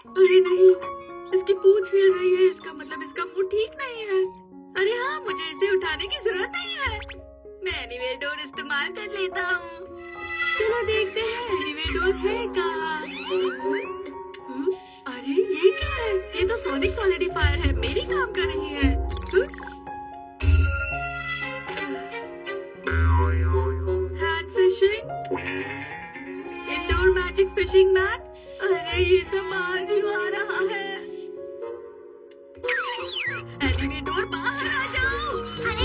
अरे नहीं, इसकी पूंछ हिल रही है, इसका मतलब इसका मुंह ठीक नहीं है। अरे हाँ, मुझे इसे उठाने की जरूरत नहीं है। मैं एनिवेडोर इस्तेमाल कर लेता हूँ। चलो देखते हैं एनिवेडोर है कहाँ। अरे ये क्या है? ये तो सोनिक सॉलिडिफायर है, मेरी काम कर रही है। Hand fishing, indoor magic fishing mat. अरे ये सब बाहर क्यों आ रहा है? एनिवेडोर बाहर आ जाओ। अरे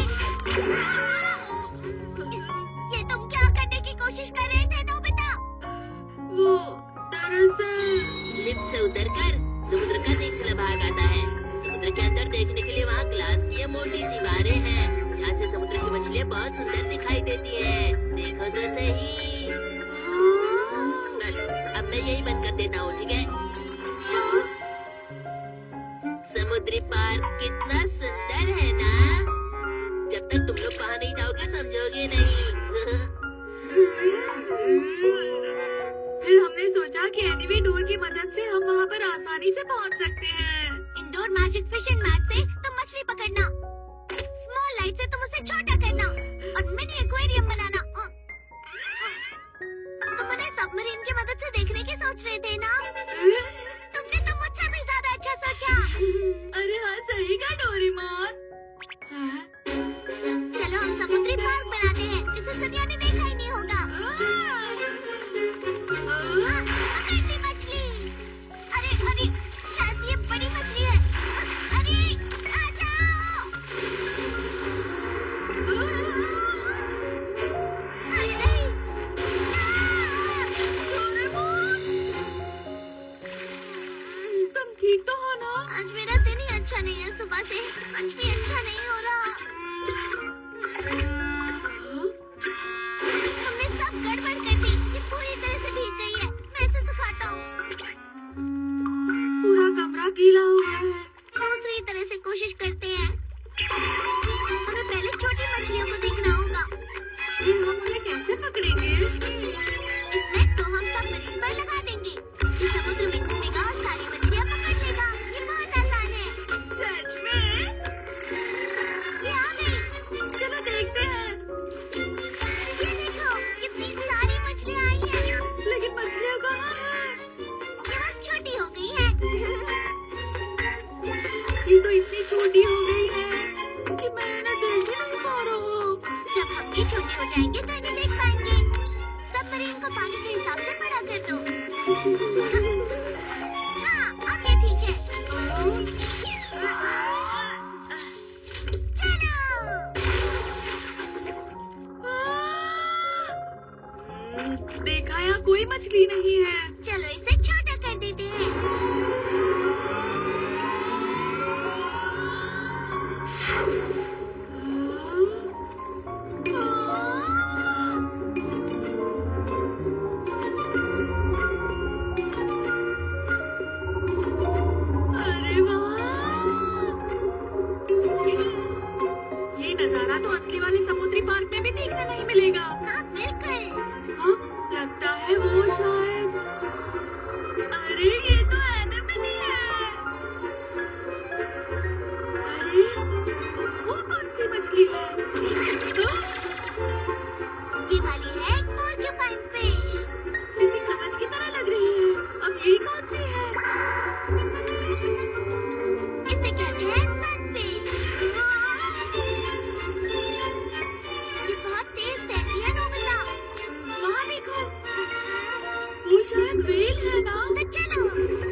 ये तुम क्या करने की कोशिश कर रहे थे नोबिता? वो दरअसल लिफ्ट से उतरकर समुद्र का निचला भाग आता है। समुद्र के अंदर देखने के लिए वहाँ ग्लास की मोटी दीवारें हैं, जहाँ से समुद्र की मछलियाँ बहुत सुंदर दिखाई देती हैं। देखो तो सही। बस अब मैं यही बंद कर देता हूँ, ठीक है? समुद्री पार्क कितना सुंदर है ना? जब तक तुम लोग वहाँ नहीं जाओगे समझोगे नहीं। फिर हमने सोचा कि एनिवेडोर की मदद से हम वहाँ पर आसानी से पहुँच सकते हैं। इंडोर मैजिक फिशिंग मैट से तुम मछली पकड़ना, स्मॉल लाइट से तुम उसे छोटा करना और मिनी एक्वेरियम बनाना। तुम उन्हें सबमरीन की मदद से देखने की सोच रहे थे ना? तुमने तो मुझसे भी ज्यादा अच्छा सोचा। अरे हाँ, सही कहा डोरेमोन। चलो हम समुद्री पार्क बनाते हैं, जिसे दुनिया ने देखा ही नहीं होगा। पकड़ ली मछली। अरे अरे, शायद ये बड़ी मछली है। अरे आ जाओ। अरे नहीं। तुम ठीक तो हो ना? आज मेरा दिन ही अच्छा नहीं है, सुबह से कुछ भी अच्छा नहीं हो रहा। हमने सब गड़बड़ कर दी, ये पूरी तरह से भीग गई है। मैं इसे सुखाता हूँ। पूरा कमरा गीला हो गया है। दूसरी तरह से कोशिश करते हैं। हमें पहले छोटी मछलियों को देखना होगा। फिर हम उन्हें कैसे पकड़ेंगे? इस नेट को हम सबमरीन पर लगा देंगे। ये समुद्र में घूमेगा और सारी मछलियाँ पकड़ लेगा। ये बहुत आसान है। सच में? ये आ गई। चलो देखते हैं। ये देखो, कितनी सारी मछलियाँ आई हैं। लेकिन मछलियाँ कहाँ हैं? ये बस छोटी हो गई है। ये तो इतनी छोटी हो गई है कि मैं इन्हें देख ही नहीं पा रहा हूँ। जब हम ये छोटे हो जाएंगे तो इन्हें देख पाएंगे। सबमरीन को पानी के हिसाब से बड़ा कर दो। हाँ, अब ये ठीक है। देखा, यहाँ कोई मछली नहीं है। चलो इसे छोटा कर देते हैं। अरे वाह! ये नजारा तो असली वाले समुद्री पार्क में भी देखने नहीं मिलेगा। हाँ, बिल्कुल। हाँ, लगता है वो शायद। अरे ये तो एनेमोनी है। अरे वो कौन सी मछली है? ये वाली है पोर्क्यूपाइन फिश। किसी कागज की तरह लग रही है। अब ये कौन सी है? इसे कहते हैं सनफिश। ये बहुत तेज तैरती है नोबिता। वहाँ देखो, वो शायद व्हेल है ना? तो चलो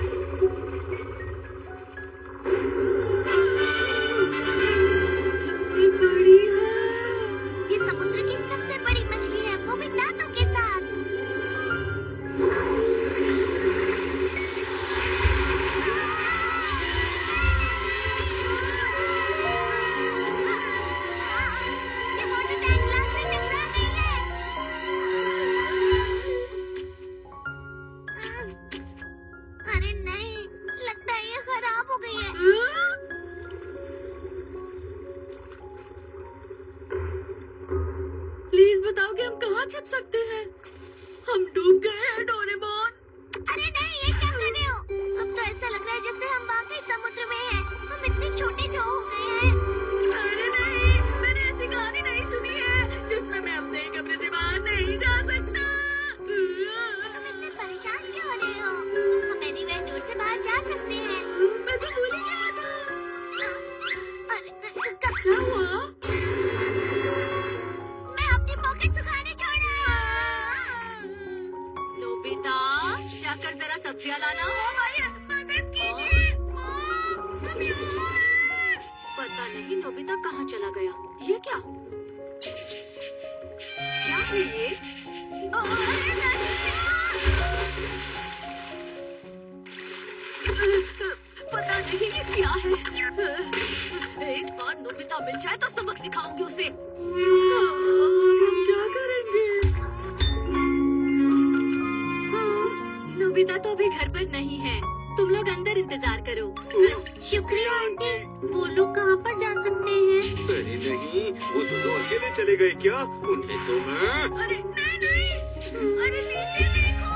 ना हो भाई, मदद कीजिए। हम यहाँ हैं। पता नहीं नोबिता कहाँ चला गया। ये क्या है ये? पता नहीं ये क्या है। एक बार नोबिता मिल जाए तो सबक सिखाऊंगी उसे। हम क्या करेंगे? नोबिता तो अभी घर पर नहीं है, तुम लोग अंदर इंतजार करो। शुक्रिया आंटी। वो लोग कहाँ पर जा सकते हैं? अरे नहीं, वो दोनों अकेले चले गए क्या? उन्हें तो मैं... अरे नहीं, अरे नीचे देखो।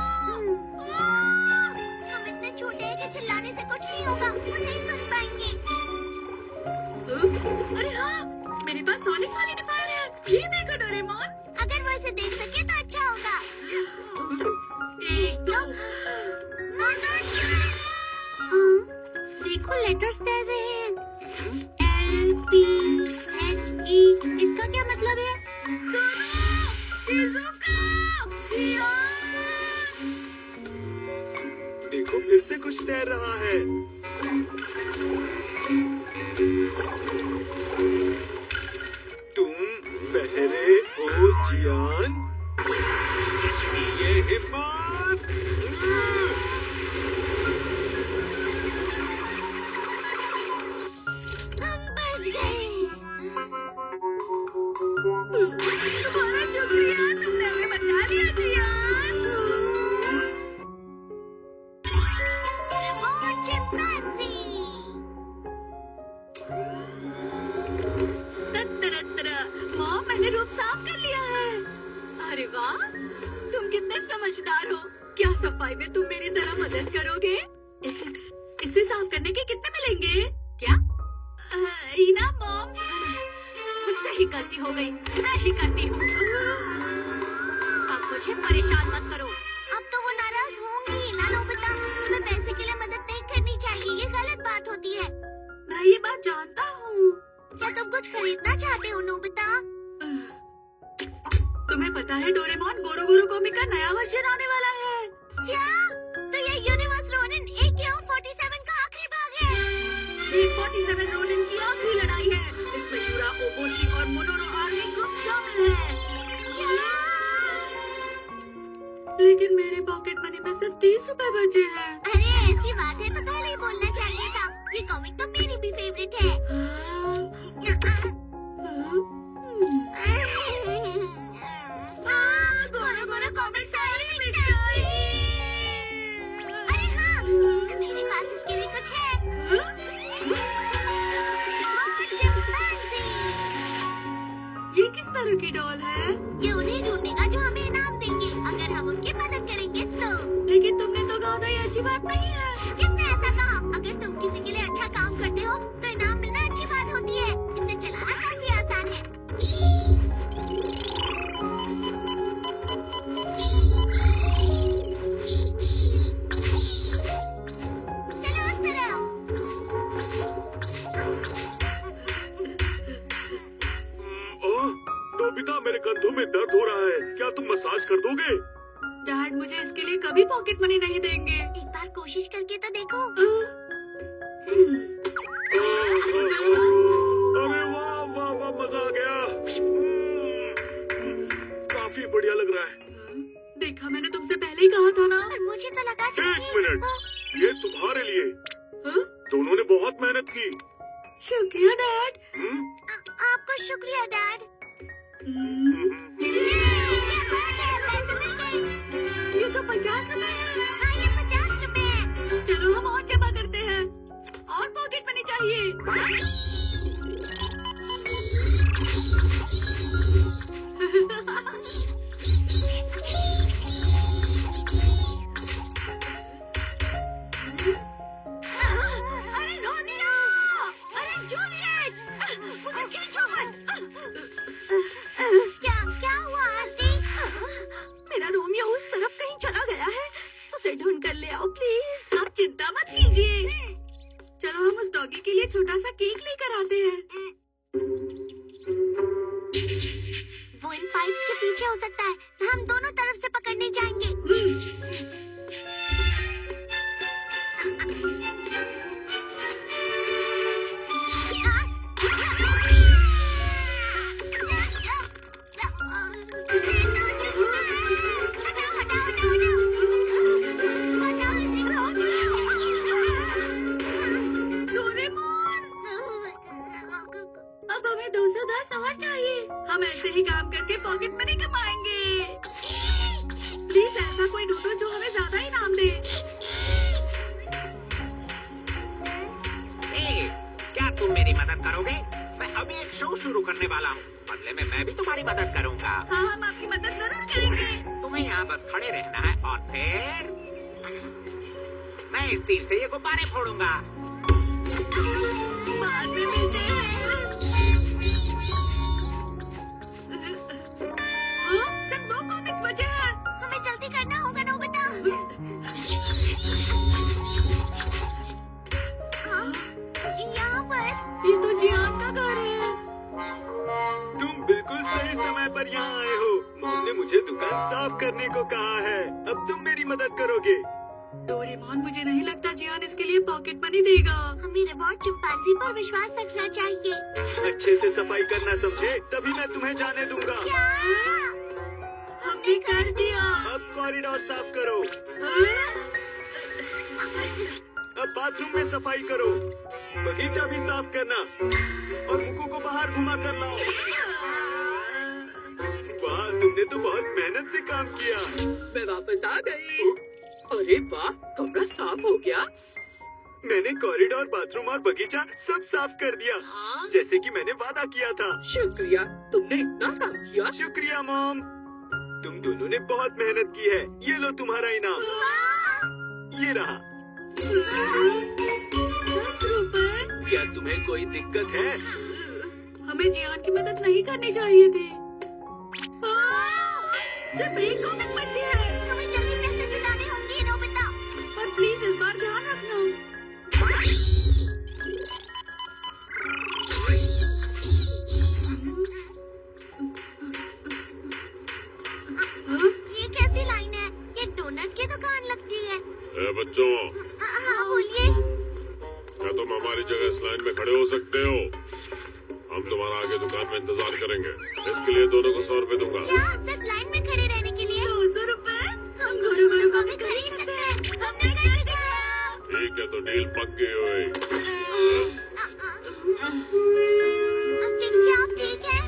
हम इतने छोटे हैं कि चिल्लाने से कुछ नहीं होगा, वो नहीं सुन पाएंगे। अरे हाँ, मेरे पास सॉलिडिफायर है, ये देखो डोरेमोन। अगर वो इसे देख सके तो अच्छा होगा। एक दो। देखो लेटर्स तैर रहे हैं। LPHE, इसका क्या मतलब है? देखो फिर से कुछ तैर रहा है। तुम बहरे हो जियान, ये हिम्मत। हम बच गए। तुम्हारा शुक्रिया, तुमने हमें बचा लिया जियान। वो चिंपांजी। मॉम, मैंने रूम साफ कर लिया है। अरे वाह, तुम कितने समझदार हो। क्या सफाई में तुम मेरी तरह मदद करोगे? इसे साफ करने के कितने मिलेंगे? क्या? ईना मॉम, मुझसे ही गलती हो गई, मैं ही करती हूँ। अब मुझे परेशान मत करो। अब तो वो नाराज होंगी ना नोबिता। तुम्हें पैसे के लिए मदद नहीं करनी चाहिए, ये गलत बात होती है। मैं ये बात जानता हूँ। क्या तुम कुछ खरीदना चाहते हो नोबिता? तुम्हें पता है डोरेमोन, गोरो गोरो कॉमिक का नया वर्जन आने वाला है। क्या? तो ये यूनिवर्स रोनिन AKO-47 का आखिरी भाग है। 47 रोनिन की आखिरी लड़ाई है। इसमें यूरा, ओबोशी और मोनोरो आर्मी ग्रुप शामिल है। लेकिन मेरे पॉकेट मनी में सिर्फ 30 रुपए बचे हैं। अरे ऐसी बात है तो पहले ही बोलना चाहिए था। ये कॉमिक तो मेरी भी फेवरेट है। गोरो गोरो कॉमिक सारी मिठाई। अरे हाँ, मेरे पास इसके लिए कुछ है। चिंपांजी। ये किस तरह की डॉल है? ये उन्हें ढूंढेगा जो हमें इनाम देंगे, अगर हम उनकी मदद करेंगे तो। लेकिन तुमने तो कहा था ये अच्छी बात नहीं है। किसने ऐसा कहा? अगर तुम किसी के लिए अच्छा काम करते हो तो इनाम मिलना अच्छी बात होती है। इसे चलाना काफी आसान है। चलो उस तरफ। ओह, नोबिता, मेरे कंधों में दर्द हो रहा है, क्या तुम मसाज कर दोगे? डैड मुझे इसके लिए कभी पॉकेट मनी नहीं देंगे। एक बार कोशिश करके तो देखो। अरे वाह वाह वाह, मजा आ गया। काफी बढ़िया लग रहा है। देखा, मैंने तुमसे पहले ही कहा था ना। पर मुझे तो लगा था एक कि मिनट, ये तुम्हारे लिए। हाँ? दोनों ने बहुत मेहनत की। शुक्रिया डैड। आपको शुक्रिया डैड। ये तो 50 रुपए है। हाँ, ये 50 रुपए है। चलो हम और जमा करते हैं। और पॉकेट मनी चाहिए। अरे रोनिया! अरे जूलियट! मुझे खींचो मत। क्या हुआ आंटी? मेरा रोमियो उस तरफ कहीं चला गया है, उसे ढूंढ कर ले आओ प्लीज। आप चिंता मत कीजिए। चलो हम उस डॉगी के लिए छोटा सा केक लेकर आते हैं। वो इन पाइप्स के पीछे हो सकता है। हम दोनों तरफ से पकड़ने जाएंगे। अब हमें 210 और चाहिए। हम ऐसे ही काम करके पॉकेट मनी कमाएंगे। प्लीज ऐसा कोई ढूंढो जो हमें ज्यादा इनाम दे। क्या तुम मेरी मदद करोगे? मैं अभी एक शो शुरू करने वाला हूँ। बदले में मैं भी तुम्हारी मदद करूँगा। हाँ, हम आपकी मदद जरूर करेंगे। तुम्हें यहाँ बस खड़े रहना है और फिर मैं इस तीर से ये गुब्बारे फोड़ूंगा। बाद में मिलते हैं। हाँ, सिर्फ 2 कॉमिक्स बचे हैं। हमें जल्दी करना होगा नोबिता। हाँ, यहाँ पर। ये तो जियान का घर है। तुम बिल्कुल सही समय पर यहाँ आए हो। मॉम ने मुझे दुकान साफ करने को कहा है। अब तुम मेरी मदद करोगे। डोरेमोन, मुझे नहीं लगता जियान इसके लिए पॉकेट मनी देगा। हमें रिवॉर्ड चिंपांजी पर विश्वास रखना चाहिए। अच्छे से सफाई करना समझे, तभी मैं तुम्हें जाने दूंगा। क्या? हमने कर दिया। अब कॉरिडोर साफ करो। अब बाथरूम में सफाई करो। बगीचा भी साफ करना और मुक्कू को बाहर घुमा कर लाओ। वाह, तुमने तो बहुत मेहनत से काम किया। मैं वापस आ गई। अरे वाह, कमरा साफ हो गया। मैंने कॉरिडोर, बाथरूम और बगीचा सब साफ कर दिया, जैसे कि मैंने वादा किया था। शुक्रिया, तुमने इतना काम किया। शुक्रिया मॉम, तुम दोनों ने बहुत मेहनत की है। ये लो तुम्हारा इनाम। ये रहा। 10 रुपए। क्या तुम्हें कोई दिक्कत है? हमें जियान की मदद नहीं करनी चाहिए थी। सिर्फ 1 कॉमिक बची है। हमें जल्दी पैसे जुटाने होंगे नोबिता। पर प्लीज इस बार ध्यान रखना। ये कैसी लाइन है? ये डोनट की दुकान लगती है। बच्चों, हाँ बोलिए। क्या तुम हमारी जगह इस लाइन में खड़े हो सकते हो? हम तुम्हारा आगे दुकान में इंतजार करेंगे। इसके लिए दोनों को 100 रुपए दूंगा। क्या सिर्फ लाइन में खड़े रहने के लिए? 200 रुपए। हम घोड़ों घोड़ों को भी खरीद सकते हैं। हमने कर दिया। ठीक है, तो डील पक्की हुई। क्या आप ठीक है?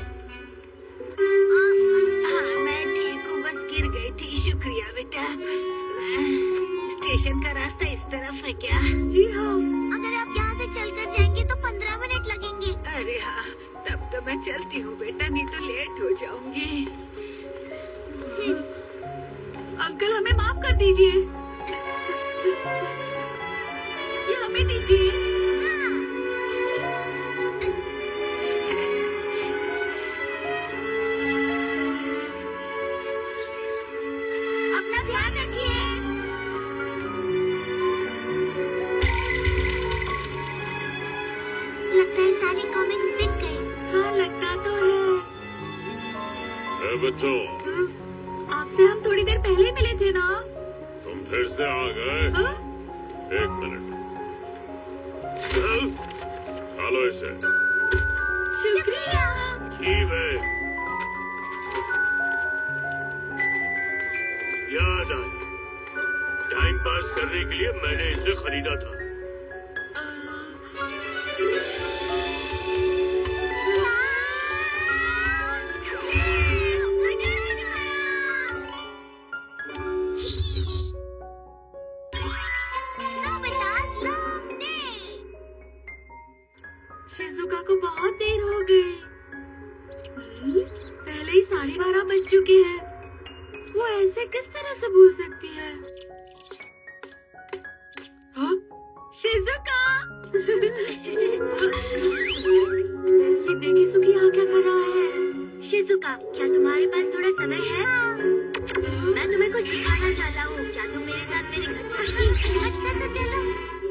हाँ, मैं ठीक हूँ, बस गिर गई थी। शुक्रिया बेटा। स्टेशन का रास्ता इस तरफ है क्या? जी हाँ। अगर आप यहाँ से चलकर जाएंगे तो 15 मिनट लगेंगे। अरे हाँ, तब तो मैं चलती हूँ बेटा, नहीं तो लेट हो जाऊंगी। अंकल, हमें माफ कर दीजिए। ये हमें दीजिए। अपना ध्यान रखिए। लगता है सारे कॉमिक्स बिक गए। हाँ, लगता तो है। बच्चों, आपसे हम थोड़ी देर पहले मिले थे ना? तुम फिर से आ गए। हाँ? 1 मिनट। हेलो इसे। शुक्रिया। ठीक है। याद आया, टाइम पास करने के लिए मैंने इसे खरीदा था। शिजुका को बहुत देर हो गई। पहले ही 12:30 बज चुके हैं। वो ऐसे किस तरह से भूल सकती है? हाँ? शिजुका! ये देखिए सुकी यहाँ क्या कर रहा है। शिजुका, क्या तुम्हारे पास थोड़ा समय है? मैं तुम्हें कुछ दिखाना चाहता हूँ। क्या तुम मेरे साथ मेरे घर चलोगी? अच्छा तो चलो।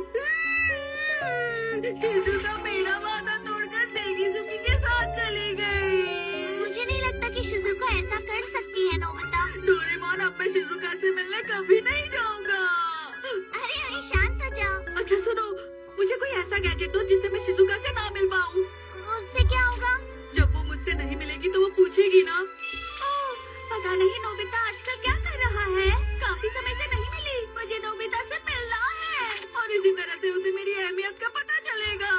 शिजुका मेरा वादा तोड़कर सेगीजुकी के साथ चली गई। मुझे नहीं लगता कि शिजुका ऐसा कर सकती है नोबिता। डोरेमोन, अब मैं शिजुका से मिलने कभी नहीं जाऊंगा। अरे शांत हो जाओ। ऐसा गैजेट दो जिससे मैं शिजुका से ना मिल पाऊँ। उससे क्या होगा? जब वो मुझसे नहीं मिलेगी तो वो पूछेगी ना। पता नहीं नोबिता आजकल क्या कर रहा है। काफी समय से नहीं मिली। मुझे नोबिता से मिलना है। और इसी तरह से उसे मेरी अहमियत का पता चलेगा।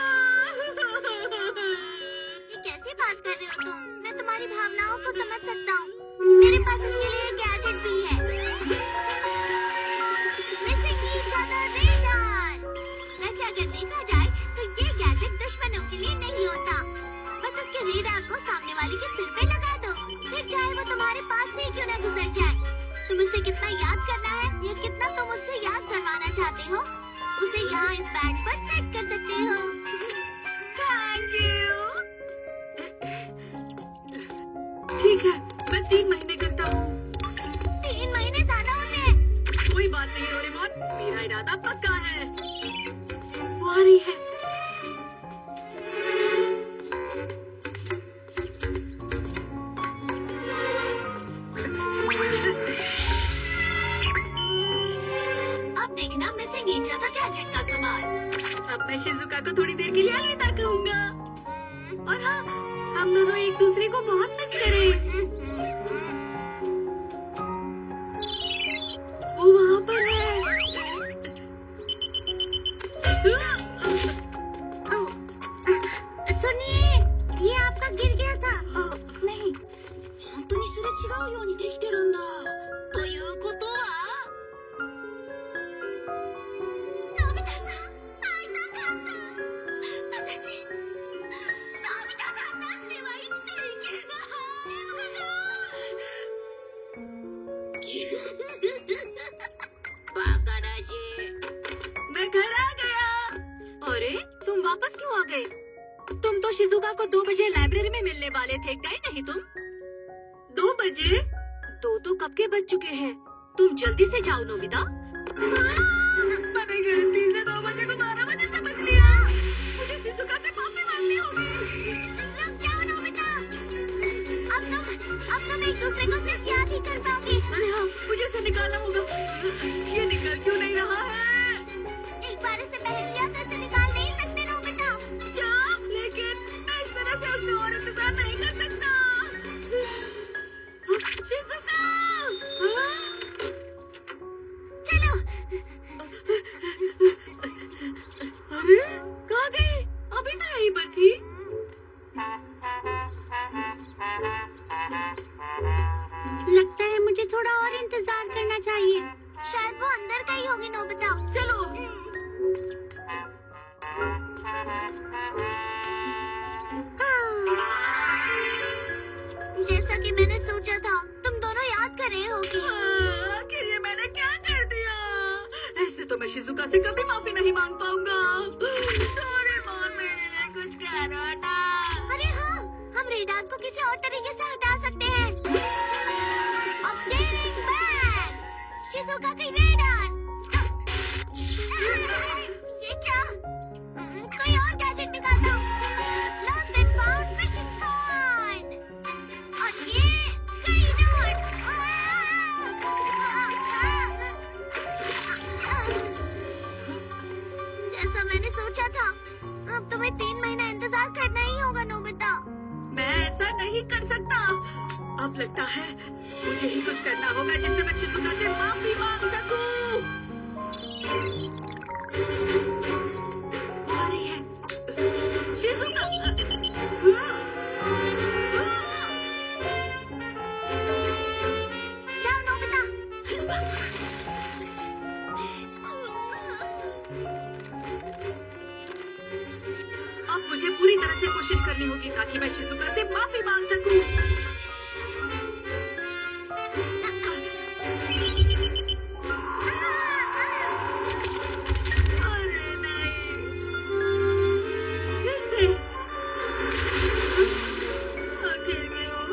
ये कैसी बात कर रहे हो तुम? मैं तुम्हारी भावनाओं को समझ सकता हूँ। मेरे पास इसके लिए एक गैजेट भी है। Missing each other radar. वैसे अगर देखा जाए तो ये गैजेट दुश्मनों के लिए नहीं होता। बस उसके रेडार को सामने वाले के सिर पे लगा दो, फिर चाहे वो तुम्हारे पास से क्यों न गुजर जाए। तुम उसे कितना याद करना है या कितना तुम उससे याद करवाना चाहते हो, उसे यहाँ इस पैड पर सेट कर सकते हो। Thank you. ठीक है, मैं 3 महीने करता हूँ। 3 महीने ज्यादा होते हैं। कोई बात नहीं डोरेमोन, मेरा इरादा पक्का है। वो आ रही है। अब देखना मिसिंग ईच अदर गैजेट का कमाल। अब मैं शिजुका को थोड़ी देर के लिए अलविदा कहूँगा। और हाँ, हम दोनों एक दूसरे को बहुत मिस करें। वो वहाँ पर है। सुनिए, ये आपका गिर गया था। नहीं, 本当にすれ違うようにできてるんだ。ということは、のび太さん、会いたかった。私、のび太さんなしでは生きていけない。 バカらしい。 मैं घर आ गया। अरे, तुम वापस क्यों आ गए? तुम तो शिजुका को 2 बजे लाइब्रेरी में मिलने वाले थे, गए नहीं तुम? 2 बजे? 2 तो कब के बज चुके हैं। तुम जल्दी से जाओ नोबिता। मैंने गलती से 2 बजे को 12 बजे समझ लिया। मुझे शिजुका से माफी मांगनी होगी। रुक जाओ नोबिता। अब तुम एक दूसरे को सिर्फ याद ही कर पाओगे। अरे हाँ, मुझे इसे निकालना होगा। ये निकल क्यों नहीं रहा है? एक बार इसे पहन लिया तो इसे निकाल नहीं सकते नोबिता। क्या? लेकिन मैं इस तरह से उससे और इंतजार नहीं कर सकता। शिजुका! चलो। अरे, कहाँ गई? अभी तो यहीं पर थी। लगता है मुझे थोड़ा और इंतजार करना चाहिए। शायद वो अंदर गई होगी नोबिता। चलो। जैसा कि मैंने सोचा था, तुम दोनों याद कर रहे होगी। आखिर ये मैंने क्या कर दिया? ऐसे तो मैं शिजुका से कभी माफी नहीं मांग पाऊंगा। डोरेमोन, मेरे लिए कुछ करो ना। अरे हाँ, हम रेडार को किसी और तरीके से हटा सकते हैं। अपडेटिंग बैग, शिजुका की रेडार। ये क्या? कोई और गैजेट निकालता हूँ। Lost and found mission point। और ये कई नोट। जैसा मैंने सोचा था, अब तुम्हें 3 महीना इंतजार करना ही होगा नोबिता। मैं ऐसा नहीं कर सकता। अब लगता है मुझे ही कुछ करना होगा जिससे मैं शिजुका से माफी मांग सकूं। आ रही है शिजुका। जाओ नोबिता। अब मुझे पूरी तरह से कोशिश करनी होगी ताकि मैं शिजुका से माफी मांग सकूं। अरे नहीं, कैसे? आखिर क्यों?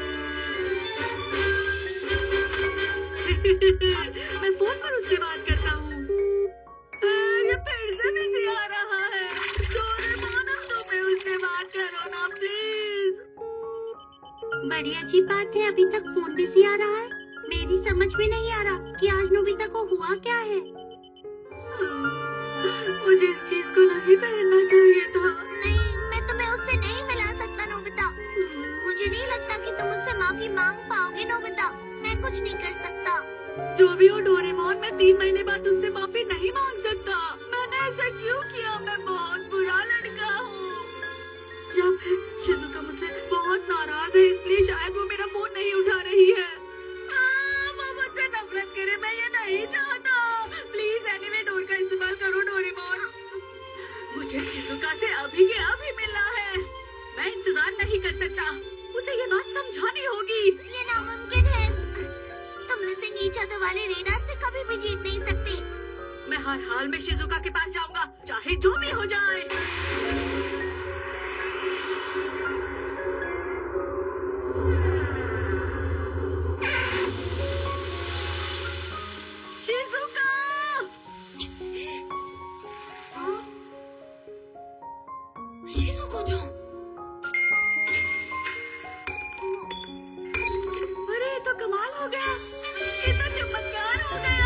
मैं फोन पर उससे बात करता हूँ। ये फिर से बिजी आ रहा है। डोरेमोन, तुम्हें उससे बात करो ना प्लीज। बड़ी अच्छी बात है, अभी तक फोन बिजी आ रहा है। मेरी समझ में नहीं आ रहा कि आज नोबिता को हुआ क्या है। मुझे इस चीज को नहीं ही पहनना चाहिए था। नहीं, मैं तुम्हें उससे नहीं मिला सकता नोबिता। मुझे नहीं लगता कि तुम उससे माफी मांग पाओगे नोबिता। मैं कुछ नहीं कर सकता। जो भी हो डोरेमोन, मैं 3 महीने बाद उससे माफी नहीं मांग सकता। मैंने ऐसा क्यों किया? मैं बहुत बुरा लड़का हूँ। या फिर शिजुका मुझसे बहुत नाराज है, इसलिए शायद वो मेरा फोन नहीं उठा रही है। वो मुझसे नफरत करे, मैं ये नहीं चाहता। प्लीज एनीवे डोर का इस्तेमाल करो डोरेमोन। मुझे शिजुका से अभी के अभी मिलना है। मैं इंतजार नहीं कर सकता। उसे ये बात समझानी होगी। ये नामुमकिन है। तुम मिसिंग ईच अदर वाले रेडार से कभी भी जीत नहीं सकते। मैं हर हाल में शिजुका के पास जाऊंगा, चाहे जो भी हो जाए। शिजुका! शिजुका-जान। अरे ये तो कमाल हो गया। ये तो चमत्कार हो गया।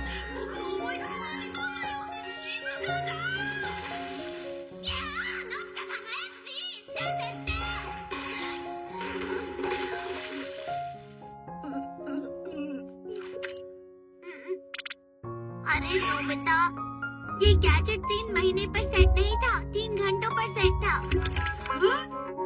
अरे नोबिता, ये गैजेट 3 महीने पर सेट नहीं था, 3 घंटों पर सेट था। हाँ?